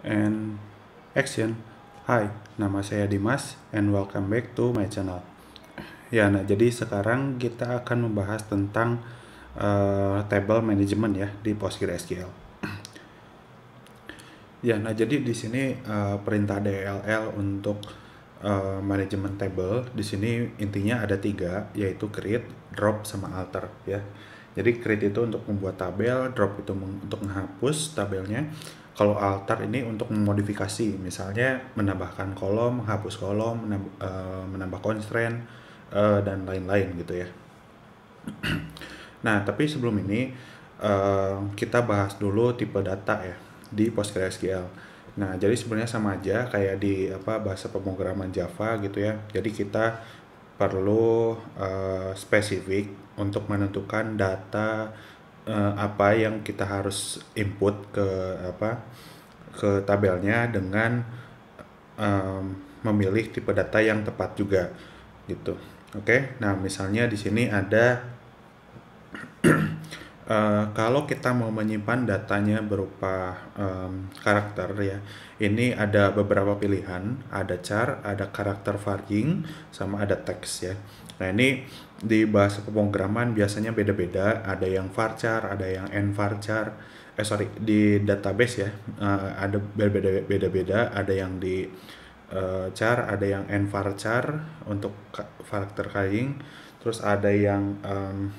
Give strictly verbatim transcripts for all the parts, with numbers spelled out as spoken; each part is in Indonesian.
And action. Hai, nama saya Dimas and welcome back to my channel. Ya, nah jadi sekarang kita akan membahas tentang uh, table management ya di PostgreSQL. Ya, nah jadi di sini uh, perintah D L L untuk uh, manajemen table di sini intinya ada tiga, yaitu create, drop, sama alter ya. Jadi create itu untuk membuat tabel, drop itu untuk menghapus tabelnya. Kalau alter ini untuk memodifikasi, misalnya menambahkan kolom, menghapus kolom, menambah, uh, menambah constraint, uh, dan lain-lain gitu ya. Nah, tapi sebelum ini uh, kita bahas dulu tipe data ya di PostgreSQL. Nah, jadi sebenarnya sama aja kayak di apa bahasa pemrograman Java gitu ya. Jadi kita perlu uh, spesifik untuk menentukan data uh, apa yang kita harus input ke apa ke tabelnya dengan um, memilih tipe data yang tepat juga gitu. Oke, nah misalnya di sini ada uh, kalau kita mau menyimpan datanya berupa um, karakter ya, ini ada beberapa pilihan, ada char, ada karakter varying, sama ada teks ya. Nah ini di bahasa pemrograman biasanya beda-beda, ada yang varchar, ada yang nvarchar, eh sorry di database ya uh, ada beda-beda, ada yang di uh, char, ada yang nvarchar untuk karakter varying, terus ada yang um,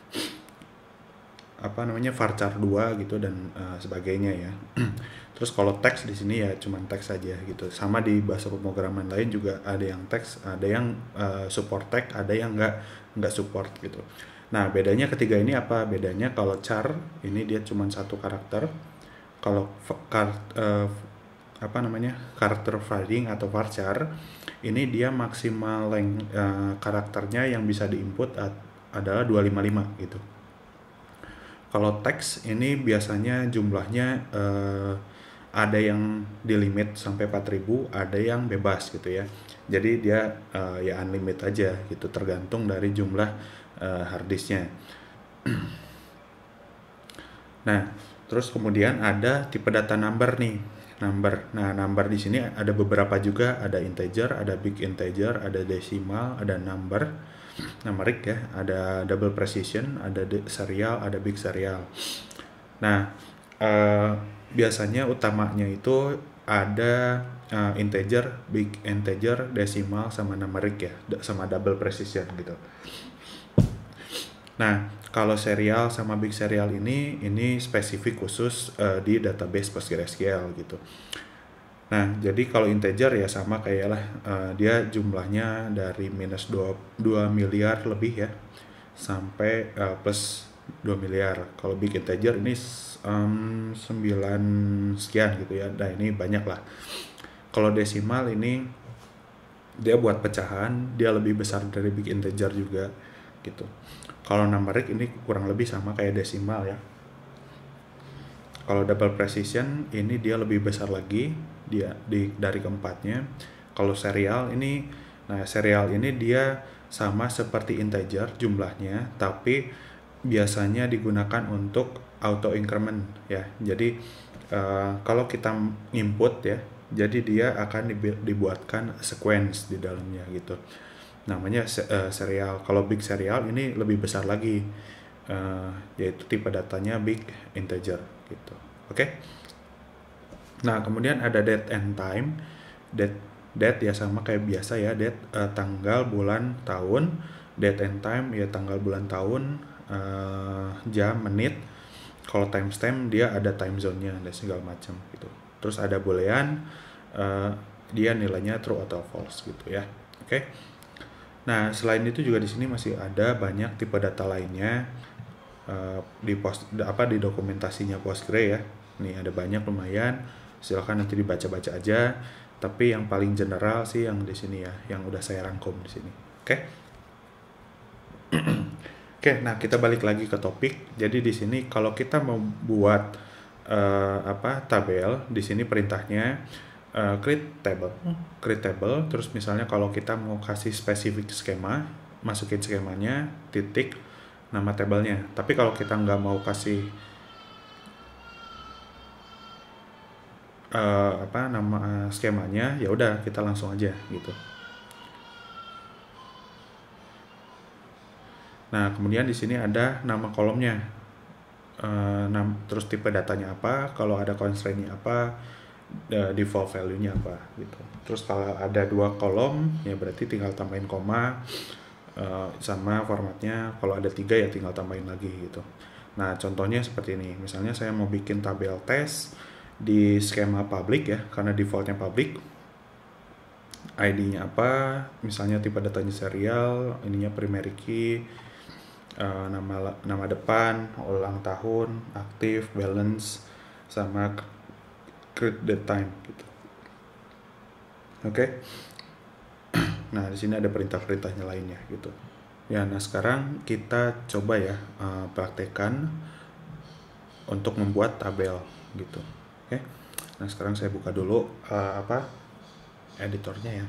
apa namanya varchar dua gitu dan uh, sebagainya ya. Terus kalau teks di sini ya cuman teks saja gitu. Sama di bahasa pemrograman lain juga ada yang teks, ada yang uh, support teks, ada yang enggak enggak support gitu. Nah, bedanya ketiga ini apa? Bedanya kalau char ini dia cuma satu karakter. Kalau kar, uh, apa namanya? Karakter varying atau varchar ini dia maksimal length uh, karakternya yang bisa diinput adalah dua ratus lima puluh lima gitu. Kalau teks ini biasanya jumlahnya uh, ada yang di limit sampai empat ribu, ada yang bebas gitu ya. Jadi dia uh, ya unlimited aja gitu, tergantung dari jumlah uh, harddisknya. Nah, terus kemudian ada tipe data number nih, number. Nah, number di sini ada beberapa juga, ada integer, ada big integer, ada decimal, ada number, numeric ya, ada double precision, ada serial, ada big serial. Nah, uh, biasanya utamanya itu ada uh, integer, big integer, decimal, sama numeric ya, sama double precision gitu. Nah, kalau serial sama big serial ini ini spesifik khusus uh, di database PostgreSQL gitu. Nah, jadi kalau integer ya sama kayak lah, uh, dia jumlahnya dari minus dua miliar lebih ya, sampai uh, plus dua miliar. Kalau big integer ini um, sembilan sekian gitu ya, nah ini banyak lah. Kalau desimal ini dia buat pecahan, dia lebih besar dari big integer juga gitu. Kalau numeric ini kurang lebih sama kayak desimal ya. Kalau double precision ini dia lebih besar lagi dia di dari keempatnya. Kalau serial ini, nah serial ini dia sama seperti integer jumlahnya, tapi biasanya digunakan untuk auto increment ya. Jadi uh, kalau kita input ya, jadi dia akan dibuatkan sequence di dalamnya gitu. Namanya uh, serial. Kalau big serial ini lebih besar lagi, uh, yaitu tipe datanya big integer gitu. Oke. Okay? Nah, kemudian ada date and time. Date date ya sama kayak biasa ya, date uh, tanggal, bulan, tahun. Date and time ya tanggal, bulan, tahun, uh, jam, menit. Kalau timestamp dia ada time zone-nya dan segala macam gitu. Terus ada boolean, uh, dia nilainya true atau false gitu ya. Oke. Okay? Nah, selain itu juga di sini masih ada banyak tipe data lainnya uh, di post apa di dokumentasinya Postgre ya. Nih ada banyak lumayan. Silakan nanti dibaca-baca aja. Tapi yang paling general sih yang di sini ya, yang udah saya rangkum di sini. Oke. Okay? Oke, okay, nah kita balik lagi ke topik. Jadi di sini kalau kita mau buat uh, apa tabel, di sini perintahnya uh, create table, create table. Terus misalnya kalau kita mau kasih spesifik skema, masukin skemanya, titik, nama tabelnya. Tapi kalau kita nggak mau kasih uh, apa nama skemanya, ya udah kita langsung aja gitu. Nah, kemudian di sini ada nama kolomnya, uh, nam, terus tipe datanya apa, kalau ada constraint-nya apa, uh, default value-nya apa gitu. Terus kalau ada dua kolom, ya berarti tinggal tambahin koma, uh, sama formatnya. Kalau ada tiga ya tinggal tambahin lagi gitu. Nah, contohnya seperti ini. Misalnya saya mau bikin tabel tes di skema public ya, karena defaultnya public. I D-nya apa, misalnya tipe datanya serial, ininya primary key, uh, nama nama depan, ulang tahun, aktif, balance, sama create date time gitu. Oke. Okay? Nah, di sini ada perintah-perintahnya lainnya gitu. Ya, nah sekarang kita coba ya uh, praktekkan untuk membuat tabel gitu. Oke. Okay? Nah, sekarang saya buka dulu uh, apa editornya ya.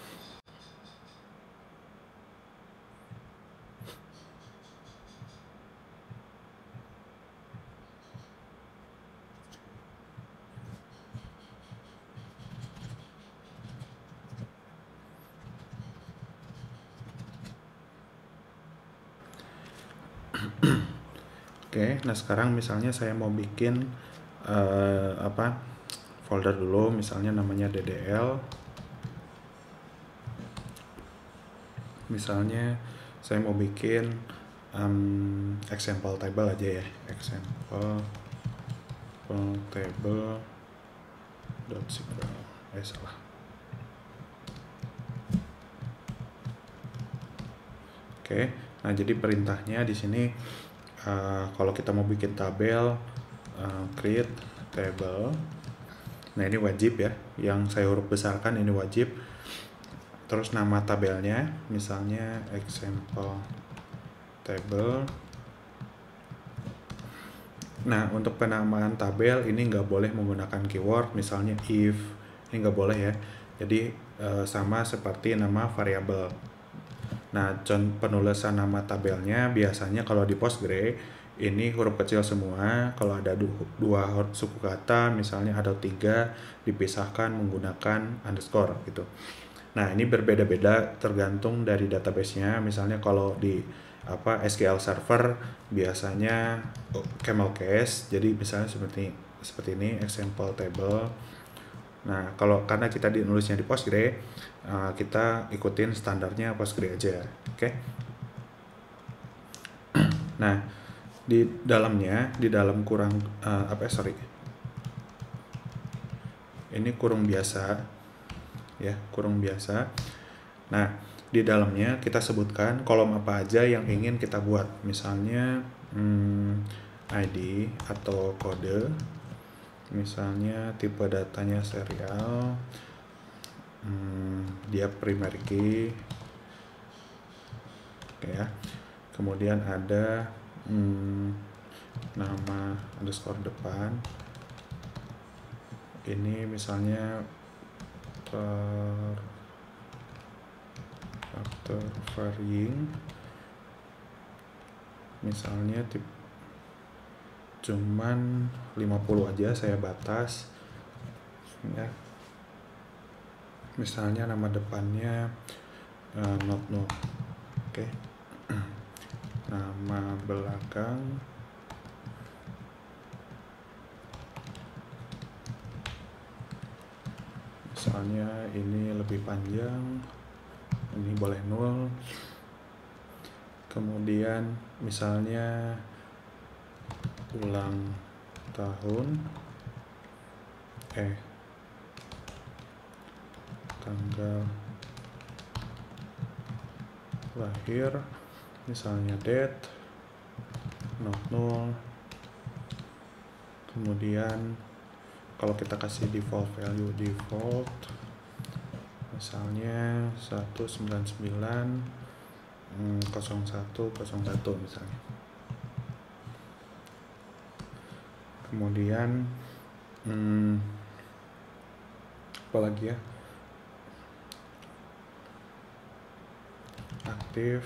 Oke, nah sekarang misalnya saya mau bikin uh, apa folder dulu, misalnya namanya D D L. Misalnya saya mau bikin um, example table aja ya, example table dot S Q L. Eh salah. Oke, nah jadi perintahnya di sini uh, kalau kita mau bikin tabel, uh, create table. Nah ini wajib ya, yang saya huruf besarkan ini wajib. Terus nama tabelnya, misalnya example table. Nah untuk penamaan tabel ini nggak boleh menggunakan keyword, misalnya if, ini nggak boleh ya. Jadi uh, sama seperti nama variabel. Nah, penulisan nama tabelnya biasanya kalau di Postgre ini huruf kecil semua. Kalau ada dua suku kata, misalnya ada tiga, dipisahkan menggunakan underscore gitu. Nah, ini berbeda-beda tergantung dari database-nya. Misalnya kalau di apa S Q L Server biasanya camel case. Jadi misalnya seperti seperti ini example table. Nah, kalau karena kita di nulisnya di Postgre, uh, kita ikutin standarnya Postgre aja, oke? Okay? Nah, di dalamnya, di dalam kurang uh, apa? Sorry, ini kurung biasa, ya, kurung biasa. Nah, di dalamnya kita sebutkan kolom apa aja yang ingin kita buat, misalnya hmm, I D atau kode. Misalnya tipe datanya serial, hmm, dia primary key, oke ya. Kemudian ada hmm, nama underscore depan. Ini misalnya per factor varying, misalnya tip cuman lima puluh aja saya batas ya. Misalnya nama depannya uh, not no, oke. Okay. Nama belakang misalnya ini lebih panjang, ini boleh nol. Kemudian misalnya ulang tahun, eh tanggal lahir, misalnya date not null. Kemudian kalau kita kasih default value default, misalnya seratus sembilan puluh sembilan nol satu nol satu misalnya. Kemudian hmm, apa lagi ya, aktif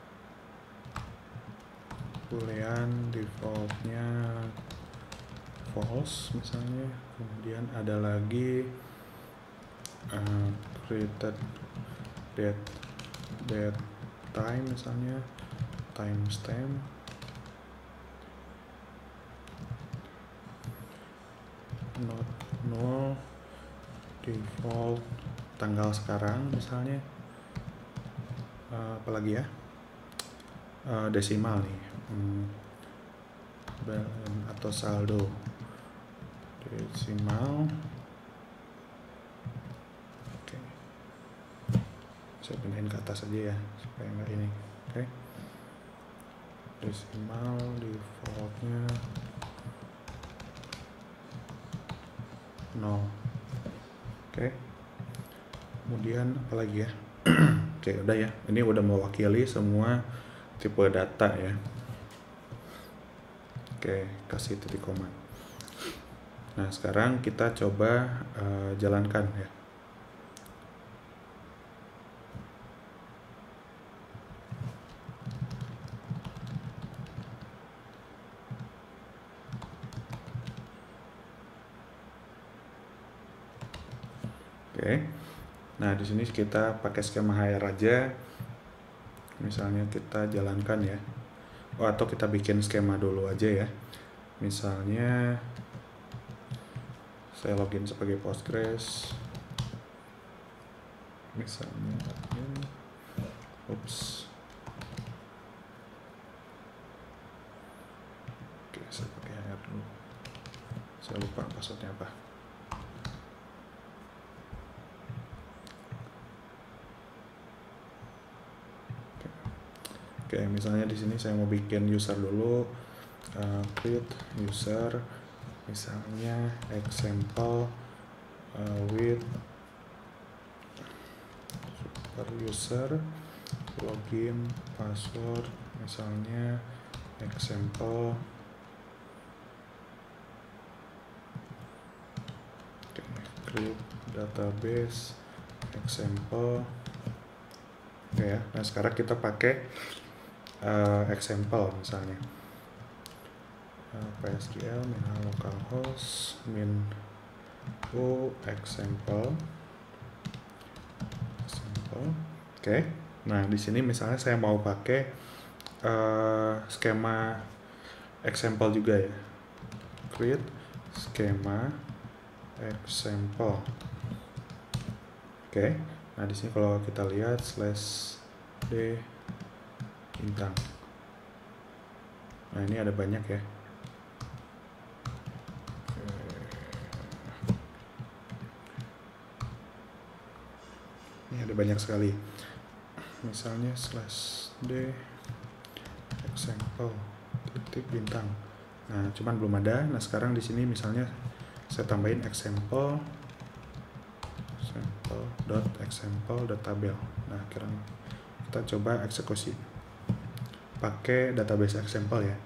boolean defaultnya false misalnya, kemudian ada lagi uh, created date date time misalnya, timestamp, not null, default tanggal sekarang misalnya, uh, apalagi ya, uh, desimal nih, hmm, atau saldo desimal. Oke, saya pindahin ke atas aja ya supaya nggak ini. Oke, desimal defaultnya nol. Oke, kemudian apalagi ya. Oke, udah ya, ini udah mewakili semua tipe data ya. Oke, kasih titik koma. Nah, sekarang kita coba uh, jalankan ya. Oke. Nah, di sini kita pakai skema H R aja. Misalnya kita jalankan ya. Oh, atau kita bikin skema dulu aja ya. Misalnya saya login sebagai Postgres. Misalnya admin. Ups. Oke, saya pakai H R dulu. Saya lupa passwordnya apa. Oke, misalnya di sini saya mau bikin user dulu, uh, create user, misalnya example uh, with super user, login, password, misalnya example. Oke, create database example. Oke ya, nah sekarang kita pakai Uh, example misalnya uh, PSQL min localhost min u example example. Oke, okay. Nah di sini misalnya saya mau pakai uh, skema example juga ya, create skema example. Oke, okay. Nah di sini kalau kita lihat slash d bintang. Nah ini ada banyak ya. Ini ada banyak sekali. Misalnya slash d example titik bintang. Nah cuman belum ada. Nah sekarang di sini misalnya saya tambahin example example dot example dot tabel. Nah kira kita coba eksekusi pakai database example ya.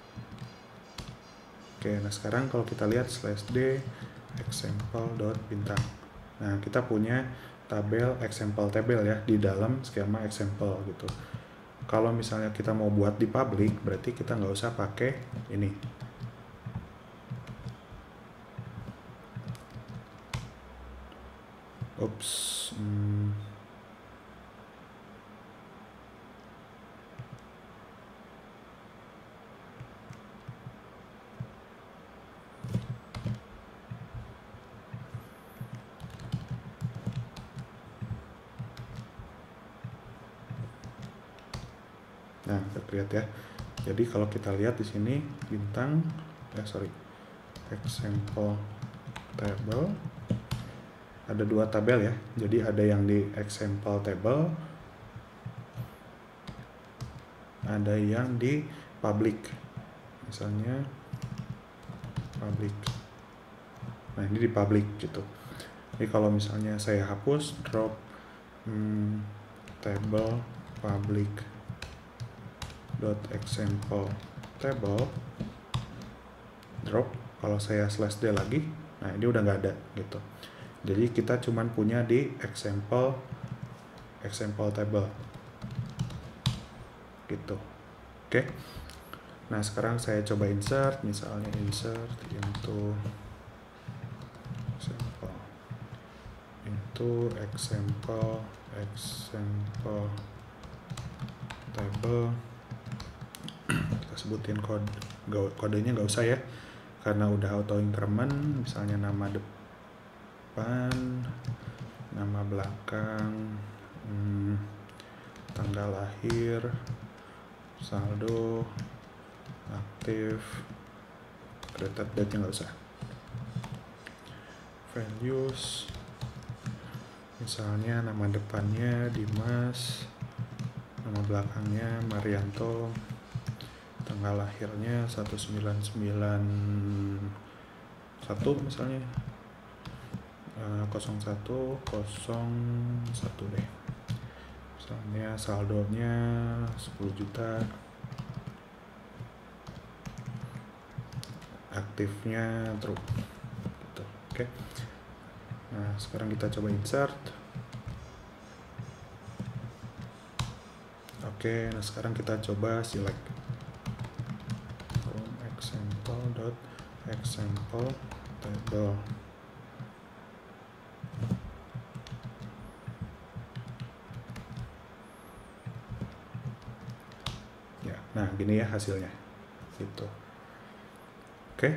Oke, nah sekarang kalau kita lihat slash d example dot bintang. Nah kita punya tabel example table ya di dalam skema example gitu. Kalau misalnya kita mau buat di public, berarti kita nggak usah pakai ini. Ups. Hmm. Nah, terlihat ya. Jadi kalau kita lihat di sini bintang, eh sorry, example table ada dua tabel ya. Jadi ada yang di example table, ada yang di public. Misalnya public. Nah ini di public gitu. Jadi kalau misalnya saya hapus drop hmm, table public dot example table drop, kalau saya slash d lagi, nah ini udah nggak ada gitu. Jadi kita cuman punya di example example table gitu. Oke, Nah, sekarang saya coba insert, misalnya insert into example, into example, example table. Kita sebutin kode, kodenya nggak usah ya, karena udah auto increment. Misalnya nama depan, nama belakang, hmm, tanggal lahir, saldo, aktif, created date-nya nggak usah. Values, misalnya nama depannya Dimas, nama belakangnya Marianto, tanggal lahirnya satu sembilan sembilan satu misalnya, nol satu nol satu deh. Misalnya saldonya sepuluh juta, aktifnya true gitu. Oke. Nah, sekarang kita coba insert. Oke, nah sekarang kita coba select from example dot example table. Ya, nah gini ya hasilnya gitu. Oke.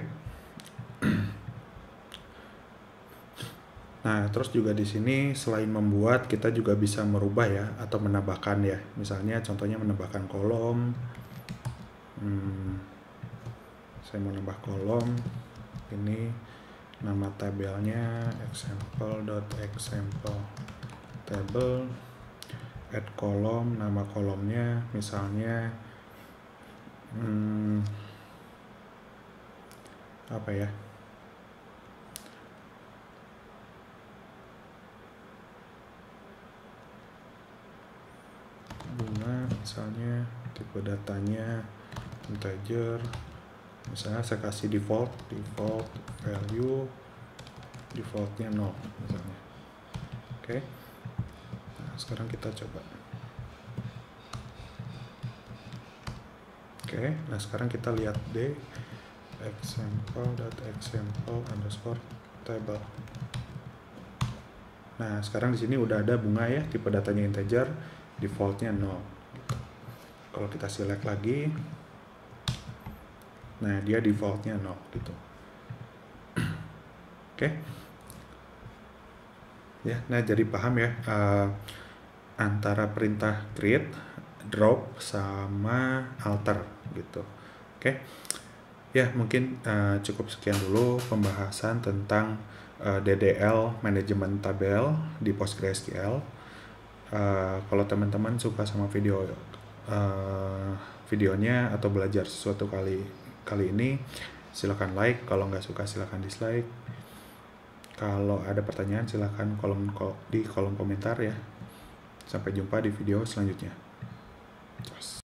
Nah, terus juga di sini selain membuat, kita juga bisa merubah ya, atau menambahkan ya. Misalnya contohnya menambahkan kolom. Hmm, saya mau nambah kolom. Ini nama tabelnya example.example table. Add kolom, nama kolomnya misalnya hmm, apa ya? Bunga misalnya, tipe datanya integer, misalnya saya kasih default default value, defaultnya nol misalnya. Oke. Nah, sekarang kita coba. Oke, nah sekarang kita lihat D example.example underscore table. Nah, sekarang di sini udah ada bunga ya, tipe datanya integer, defaultnya nol. Gitu. Kalau kita select lagi, nah dia defaultnya nol gitu. Oke. Ya, nah jadi paham ya uh, antara perintah create, drop, sama alter gitu. Oke. Ya, mungkin uh, cukup sekian dulu pembahasan tentang uh, D D L manajemen tabel di PostgreSQL. Uh, kalau teman-teman suka sama video uh, videonya atau belajar sesuatu kali kali ini, silakan like. Kalau nggak suka silakan dislike. Kalau ada pertanyaan silakan kolom di kolom komentar ya. Sampai jumpa di video selanjutnya.